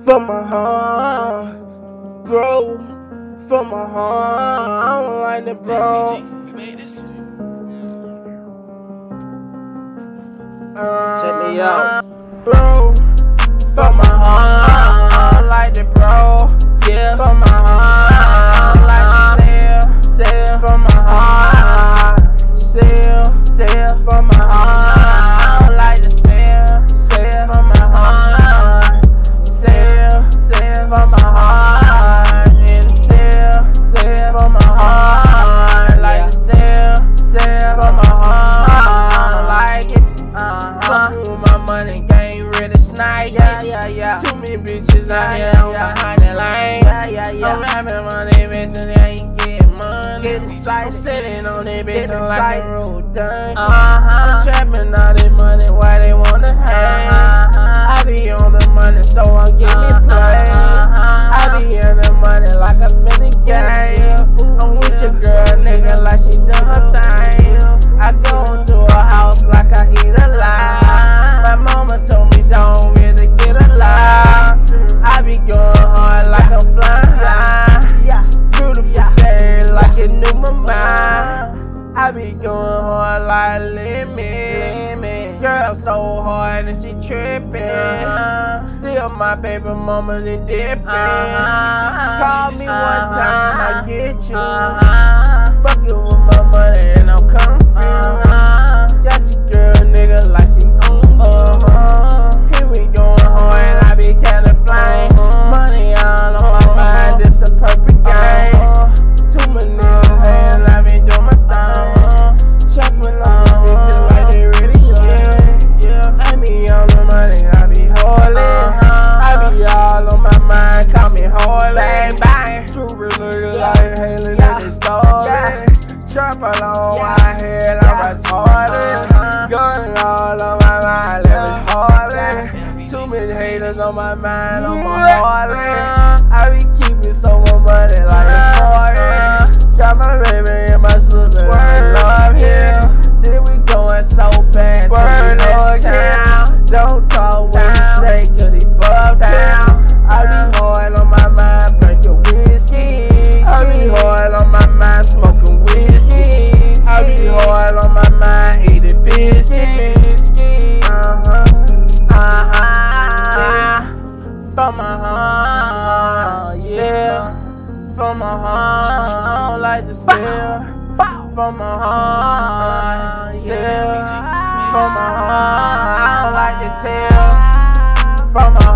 from my heart, bro. From my heart, I don't like it, bro. Check me out, bro. From my heart, I don't like it, bro. Yeah, from my heart, I don't like it, sell from my heart, sell from my heart. I don't like to sell from my heart, sell from my heart, and sell from my heart, like sell from my heart. I don't like it. Fucking with my money, game ready snipe. Yeah. Too many bitches out here behind the line. I'm rapping money, bitch, and they ain't getting money. I'm sitting on that bitch like a road done. I'm trapping all this money, why they wanna hang? I be on the money, so I'm getting play. I be in the money like a mini game. I'm with your girl, nigga, like she done her thing. I go to a house like I eat a lie. My mama told me don't really get a lie. I be going hard like I'm flying high. Beautiful day like it knew my mind. I be going hard like limit. Girl so hard and she trippin'. Still my baby mama they dippin'. Call me one time, I get you. Fuckin' with my money and I'm confused. Got your girl, nigga, like she here we going hard and I be kinda flying. Money all on my mind, this a perfect game. Too many niggas and I be doing my thing. Chopping on the bitches like they really young. I be on the money, I be holding. I be all on my mind, call me holding. Bang, true niggas like hailing in the story. Trap along my head, I'm retarded. Gun all on my mind, let me hardly. Too many haters on my mind, I'm hardly. I be keeping so much money like a 40. Got my baby and my sister, I love him. Then we going so fast, burn up town. Don't talk when you say, cause he fuck town. I be hard on my mind, drinking whiskey. I be hard on my mind, smoking whiskey. I be hard on my mind, eating biscuits. From my heart, yeah. From my heart, I don't like to sell. From my heart, yeah. From my heart, I don't like to tell. From my